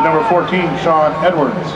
number 14, Sean Edwards.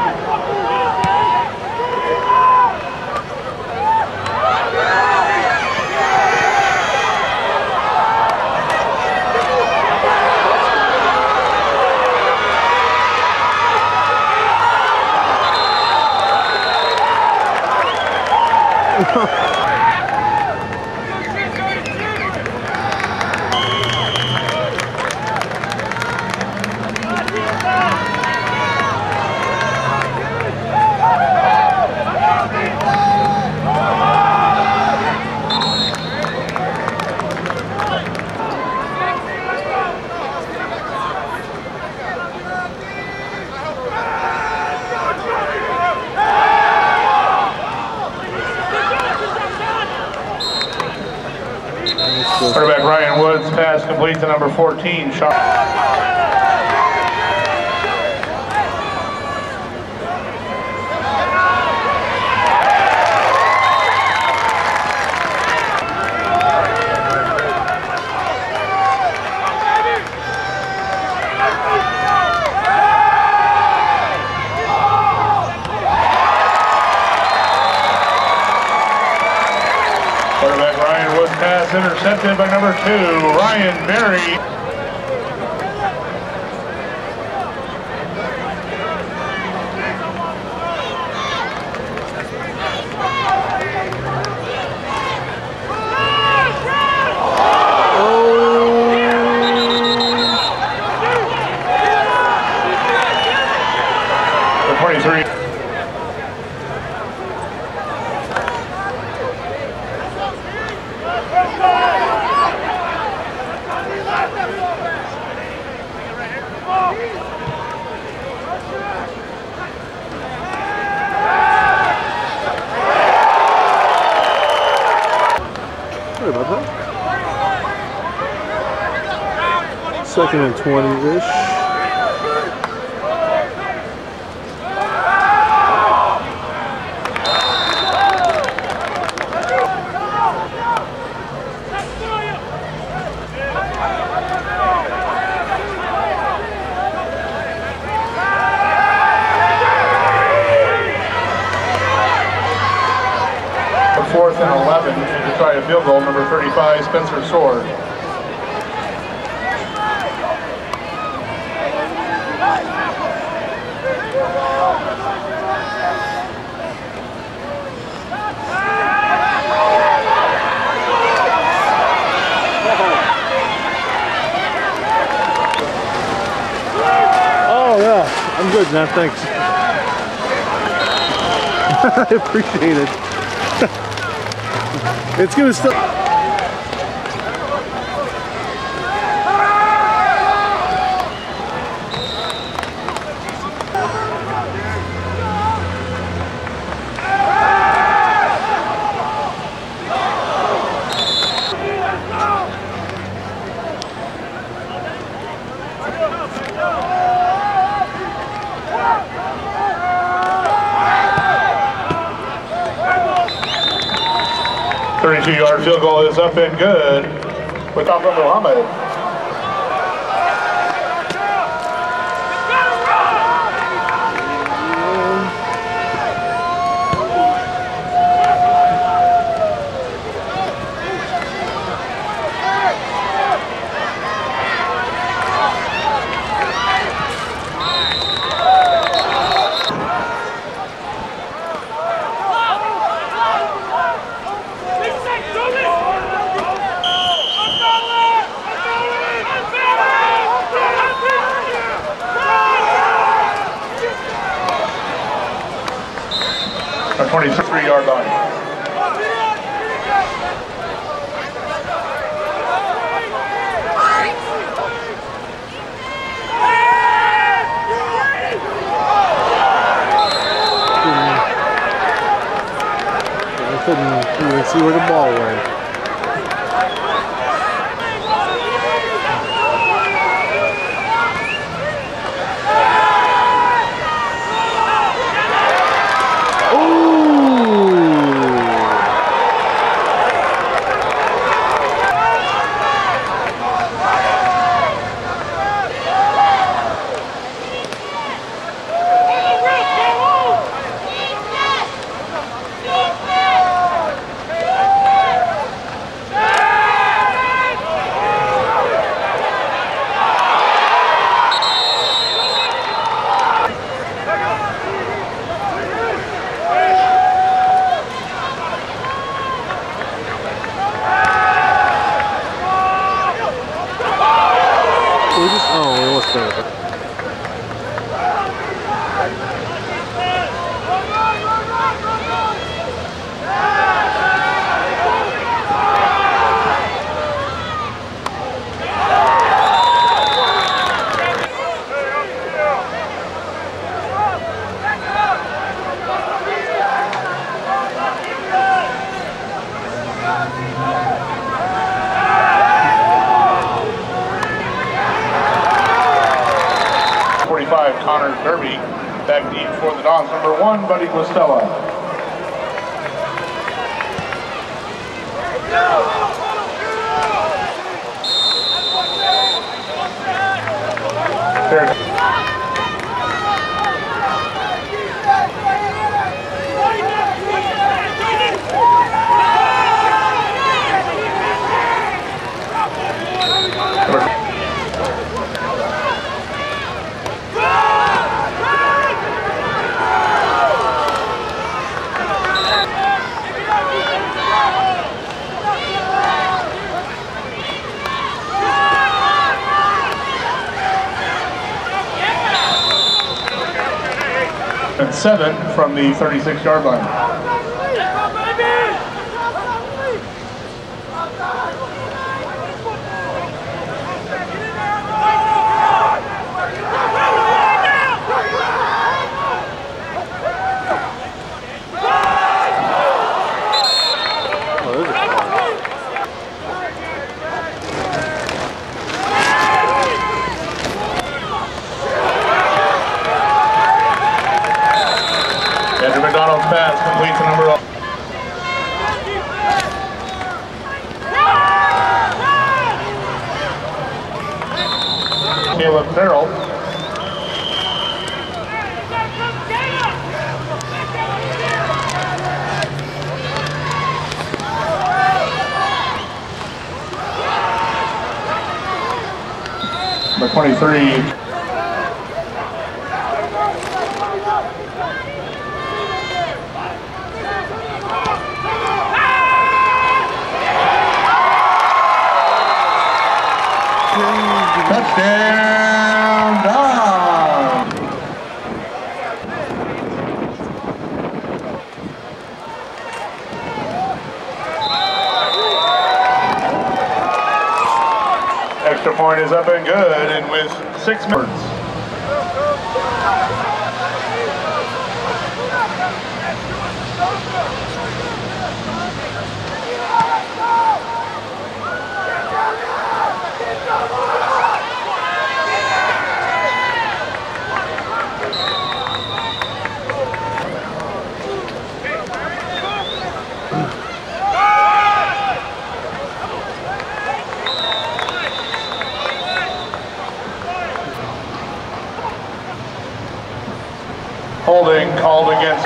Quarterback Ryan Woods, pass complete to number 14, Sean. Quarterback Ryan Woods, pass intercepted by number 2, Ryan Berry. The 23. Sorry about that. 2nd and 20-ish. The 4th and 11 to try a field goal, number 35, Spencer Sword. Oh yeah, I'm good, man. Thanks. I appreciate it. It's gonna still. The 32-yard field goal is up and good with Alpha Muhammad. Our 23-yard line. I couldn't even see where the ball went. it was better. Connor Derby. Back deep for the Dons. Number 1, Buddy Guastella. And 7 from the 36-yard line. Andrew McDonald's pass complete to number 11. Caleb Farrell. Number 23. Touchdown, Dons! Extra point is up and good, and with 6 minutes. Holding called against.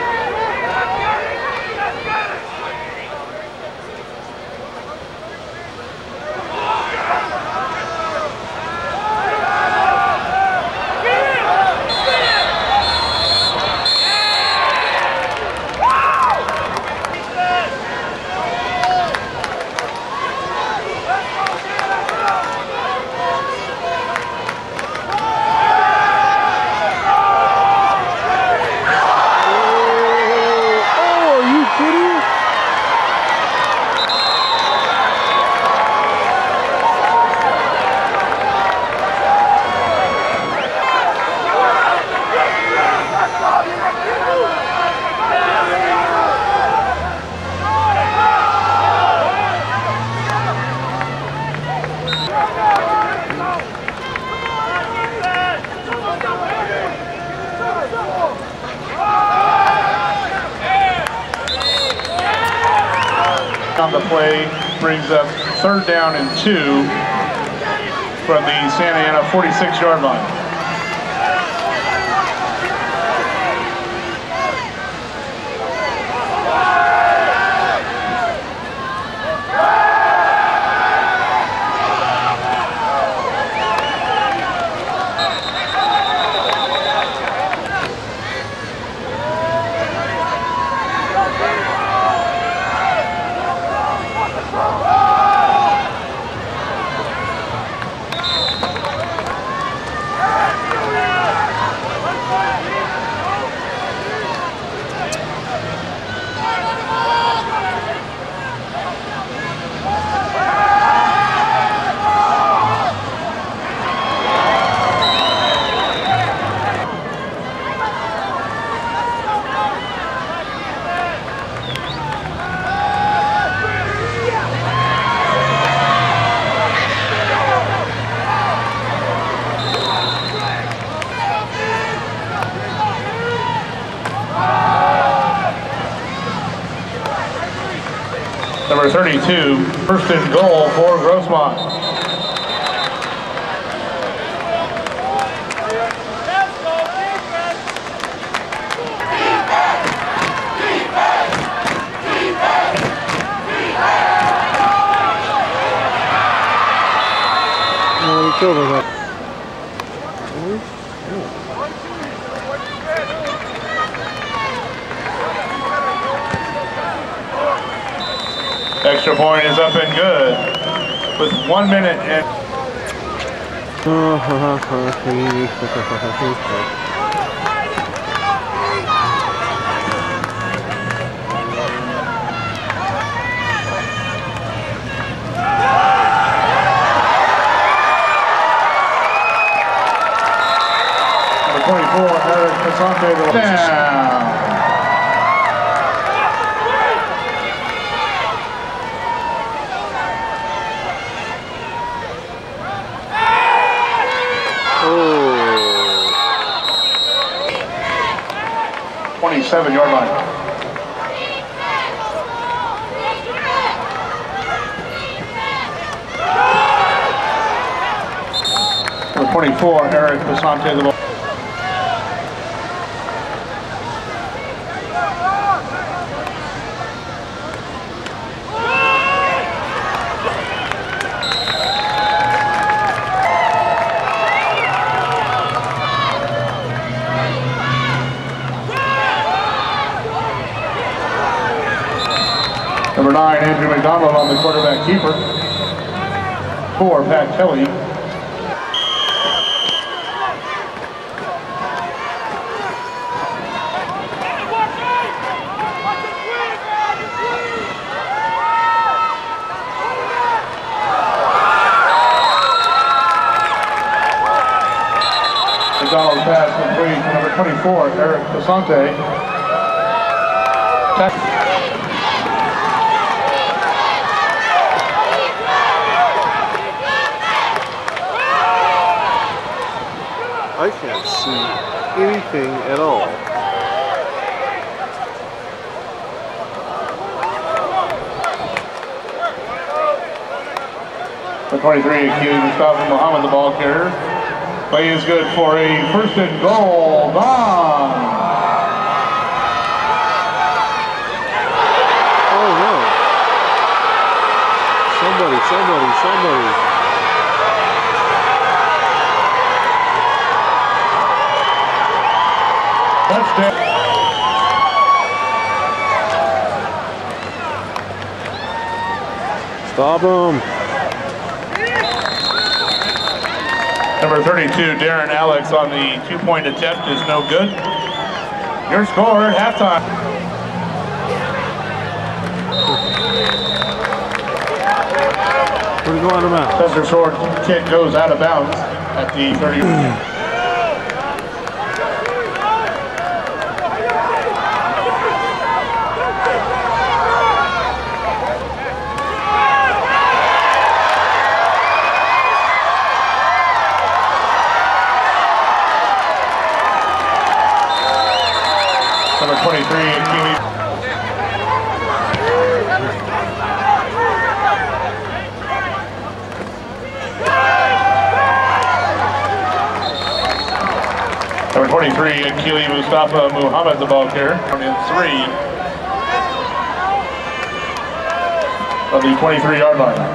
On the play brings up 3rd down and 2 from the Santa Ana 46-yard line. Number 32, first and goal for Grossmont. Extra point is up and good with 1 minute and number 24, Eric Casante down. Oh. 27-yard line. Number 24, Eric Casante the ball. Number 9, Andrew McDonald on the quarterback keeper. 4, Pat Kelly. McDonald's pass complete to number 24, Eric Casante. I can't see anything at all. The 23, Akili Mustafa Muhammad, the ball carrier. Play is good for a first and goal. Bond. Oh no. Somebody. Touchdown. Stop him. Number 32, Darren Alex on the 2-point attempt is no good. Your score at halftime. Where's it going out of bounds? Chester Sword kick goes out of bounds at the 30. Number 23, Akili. Number 23, Akili Mustafa Muhammad, the ball carrier, in 3 of the 23-yard line.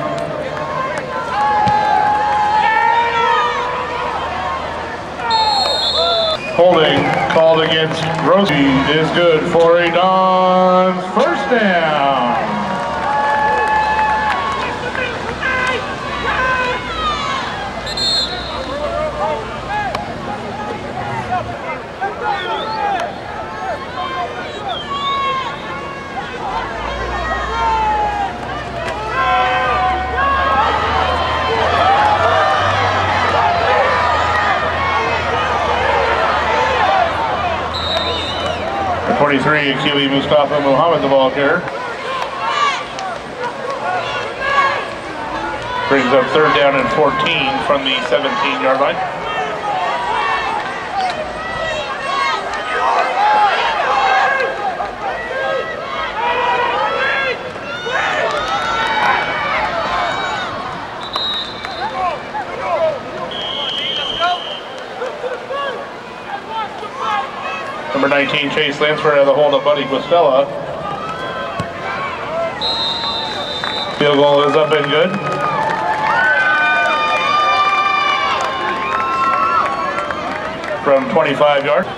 Holding called against Rosie is good for a Don's first down. The 23, Akili Mustafa Muhammad, the ball carrier. Brings up third down and 14 from the 17-yard line. Number 19, Chase Lansford out of the hold of Buddy Guastella. Field goal is up and good. From 25 yards.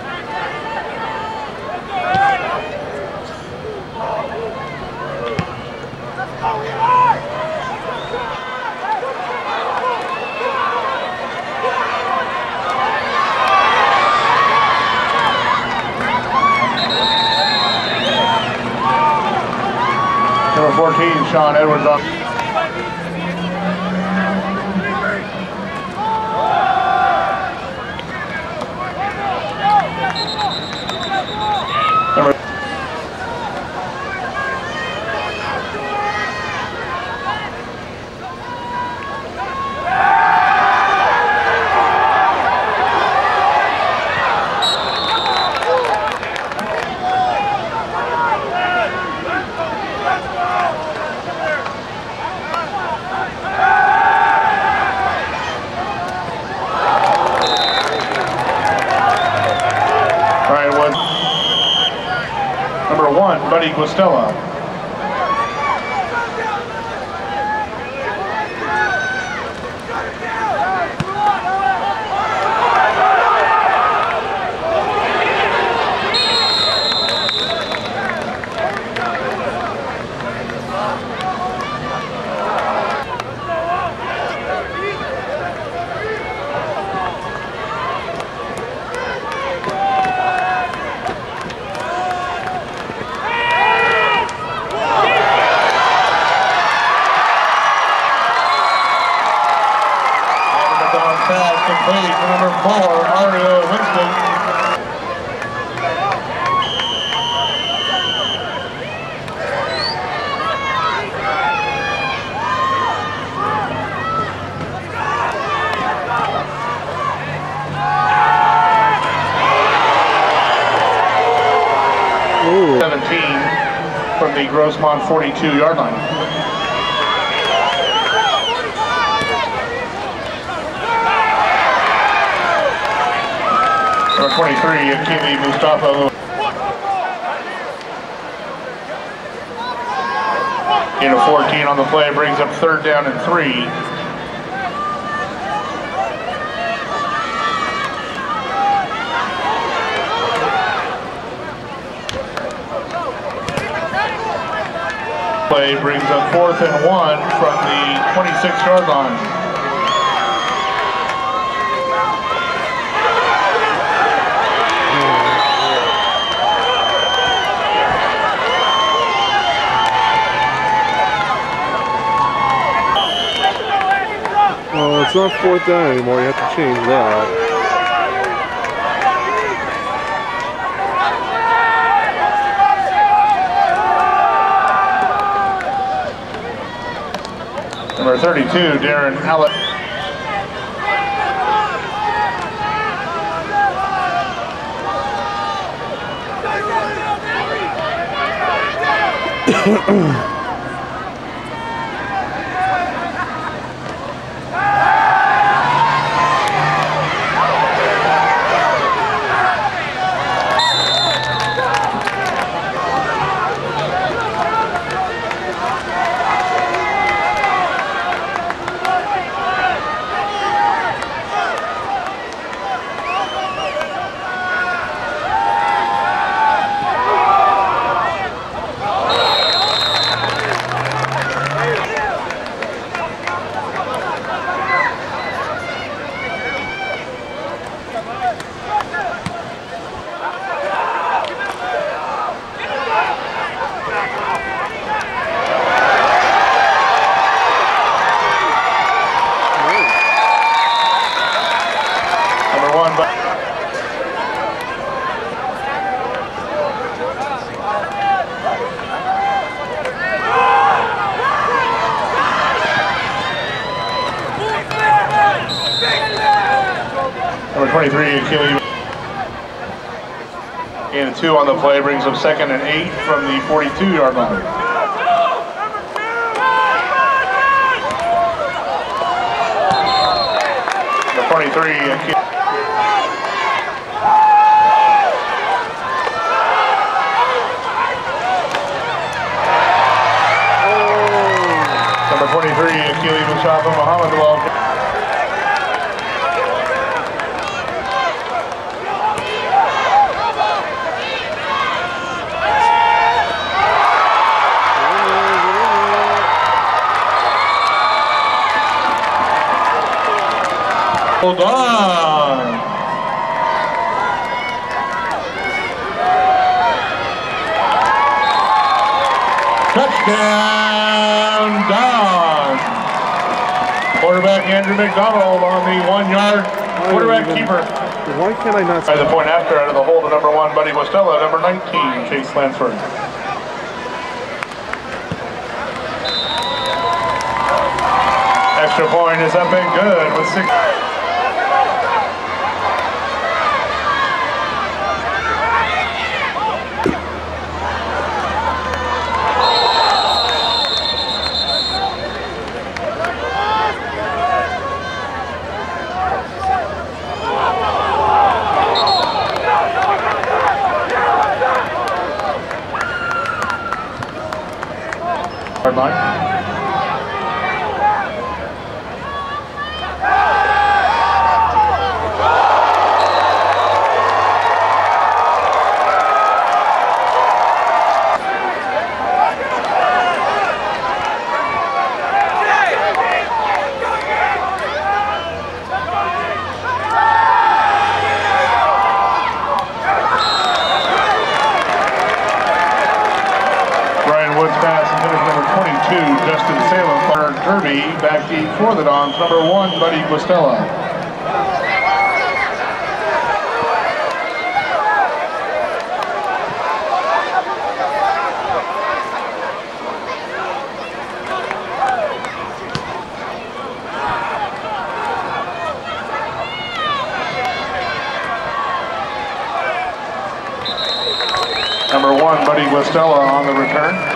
Number 14, Sean Edwards on. Number 1, Buddy Guastella. Pass complete to number 4, Ario Winston. Ooh. 17 from the Grossmont 42-yard line. Number 23, Akili Mustafa. Gain of 14 on the play, brings up 3rd down and 3. Play brings up 4th and 1 from the 26-yard line. Well, it's not 4th down anymore. You have to change that. Number 32, Darren Alex. Number 23, Akili. And 2 on the play brings up 2nd and 8 from the 42-yard line. Number 23, Akili. 23, Akili Mustafa Muhammad. Hold on. Touchdown, Don. Quarterback Andrew McDonald on the 1-yard quarterback keeper. Why can't I not? By the point after, out of the hold of number 1, Buddy Westella, number 19, Chase Lansford. Extra point is up and good with 6. Hard line. Woods pass and finish number 22, Justin Salem. Derby back deep for the Dons, number 1, Buddy Guastella. Number 1, Buddy Guastella on the return.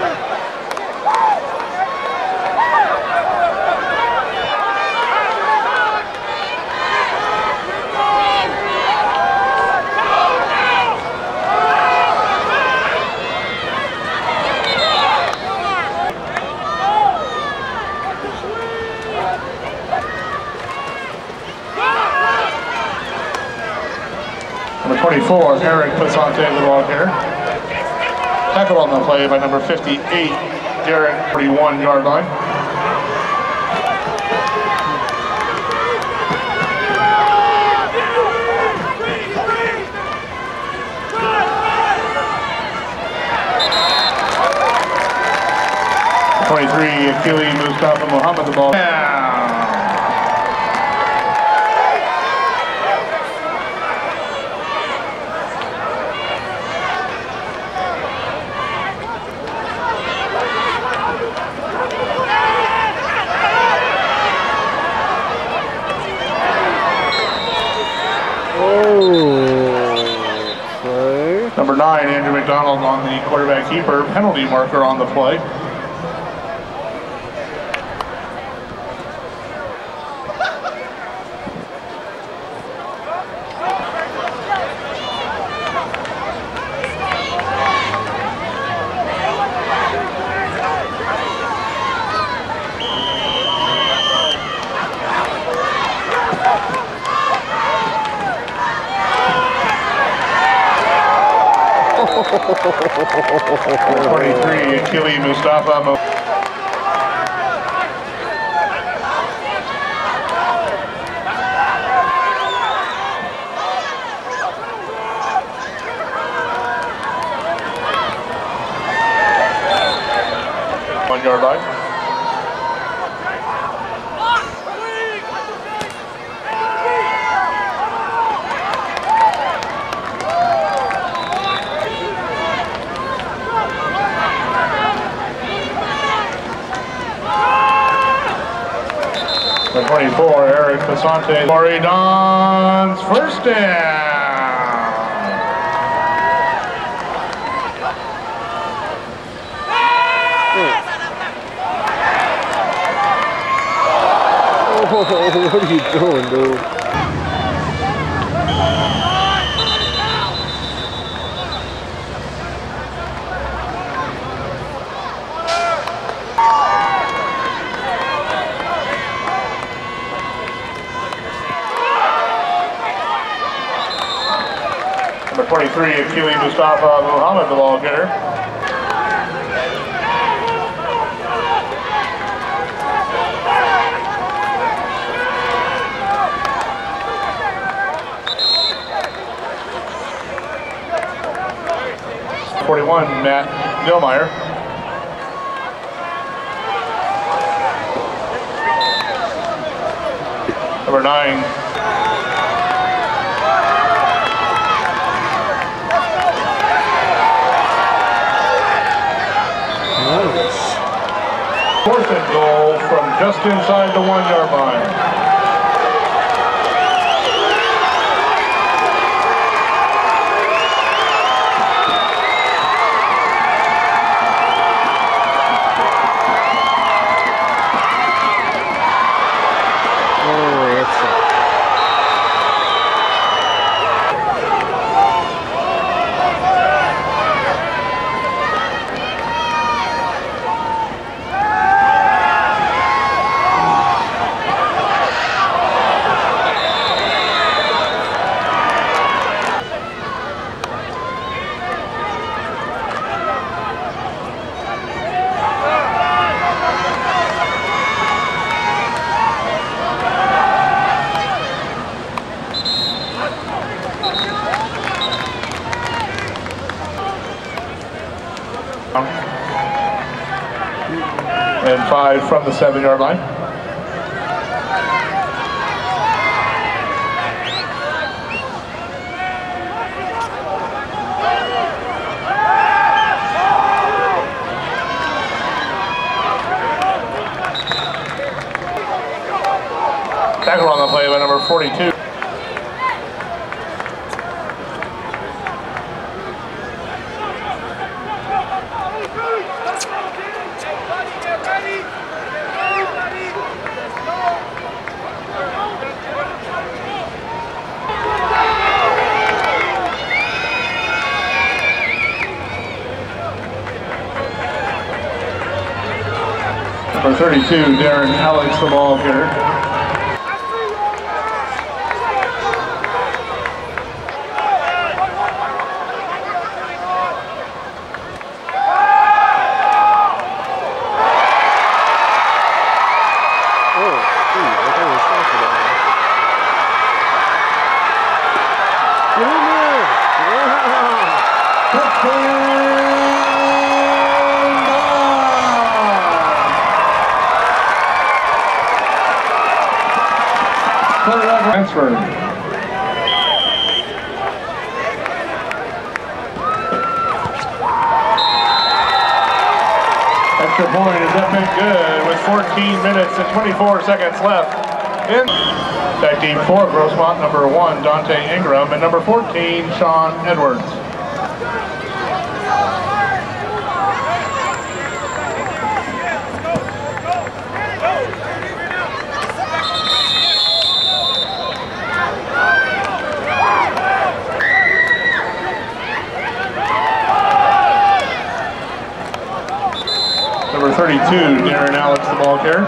Number 24, Eric Pasante with the ball here. Tackled on the play by number 58, Derek, 41-yard line. Akili Mustafa Muhammad the ball. Number 9, Andrew McDonald on the quarterback keeper, penalty marker on the play. Number 23, Akili Mustafa. One-yard line. Number 24, Eric Pasante. Corey Don's first down. Oh, what are you doing, dude? Number 23, Akili Mustafa Muhammad, the ball getter. Matt Nillmeyer. Number 9. Nice. Fourth and goal from just inside the 1-yard line. And 5 from the 7-yard line. Tackle on the play by number 42. Number 32, Darren Alex, the ball getter. Transfer. Extra point is up and good with 14 minutes and 24 seconds left. In tag team for Grossmont, number 1, Dante Ingram, and number 14, Sean Edwards. Number 32, Darren Alex, the ball carrier.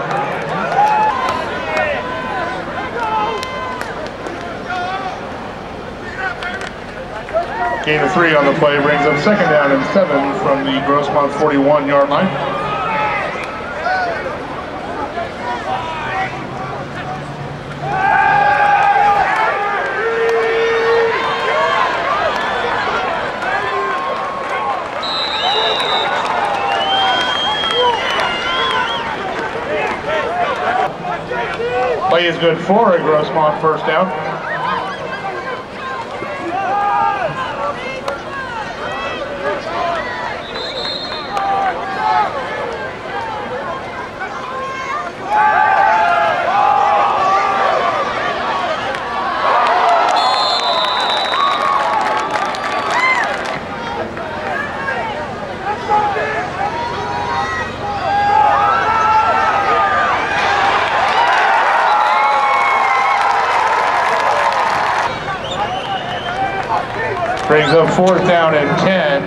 Gain of 3 on the play brings up 2nd down and 7 from the Grossmont 41-yard line. Play is good for a Grossmont first down. Brings up 4th down and 10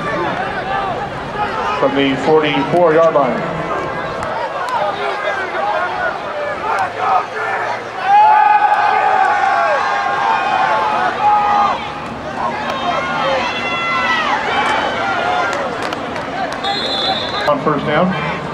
from the 44-yard line. on first down.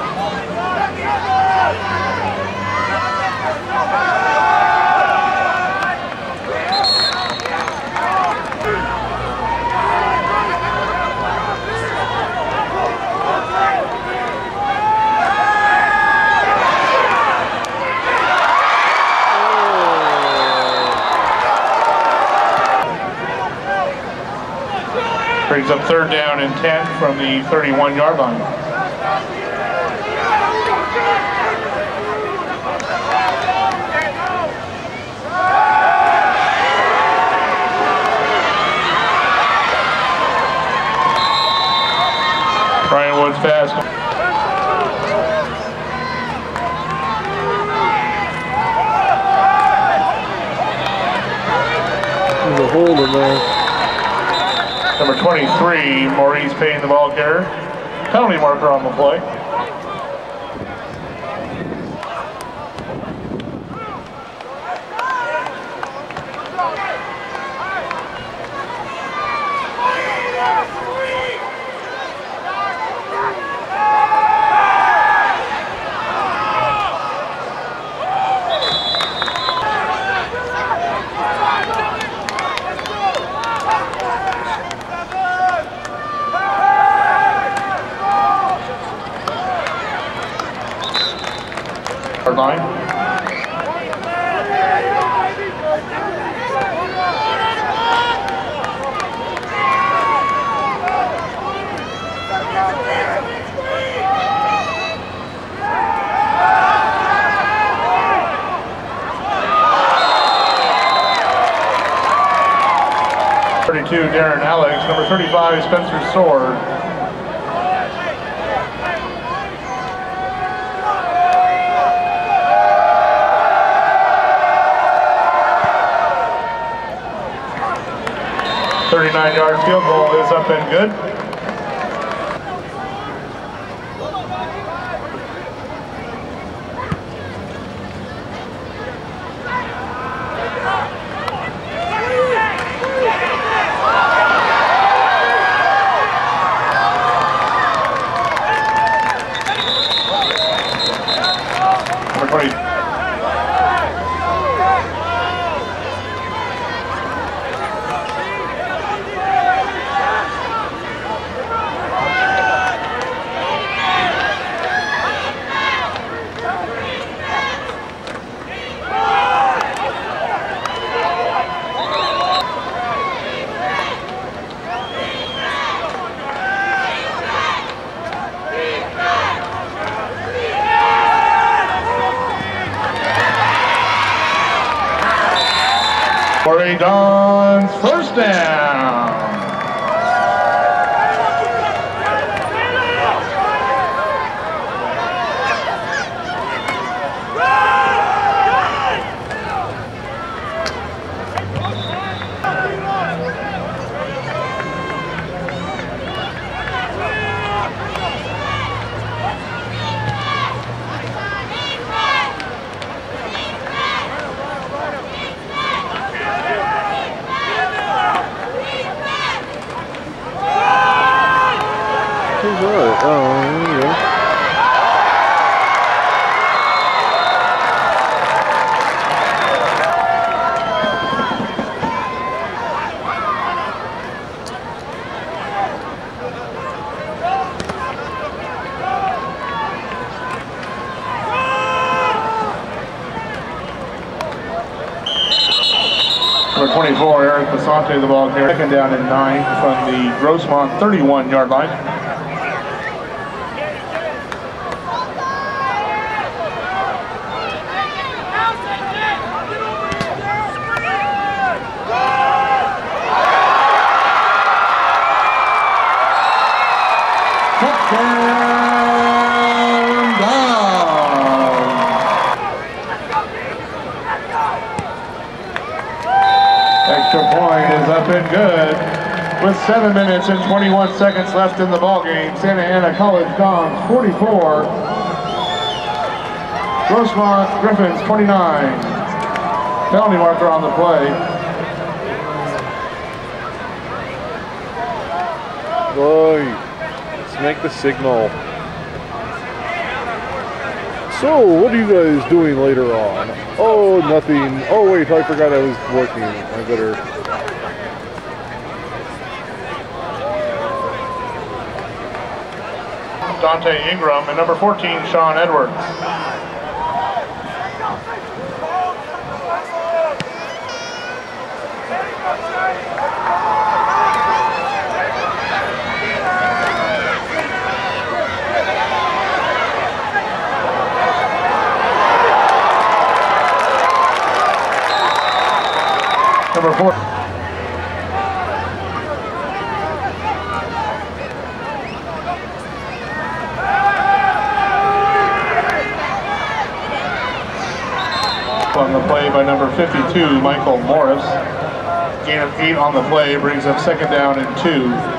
Brings up third down and 10 from the 31-yard line. Brian Woods fast. There's a hold in there. Number 23, Maurice Payne, the ball carrier. Penalty marker on the play. Line. Darren Alex, number 35, Spencer Sword. Yard field goal is up and good. Number 20. For a Don's first down. Number 24, Eric Basante, the ball carrier. Second down and 9 from the Grossmont 31-yard line. Extra point is up and good. With 7 minutes and 21 seconds left in the ballgame, Santa Ana College Dons 44, Grossmont Griffins 29. Penalty marker on the play. Boy, let's make the signal. So, what are you guys doing later on? Oh, nothing. Oh, wait, I forgot I was working. I better... Dante Ingram and number 14, Sean Edwards. Number 4. On the play by number 52, Michael Morris. Gain of 8 on the play brings up second down and 2.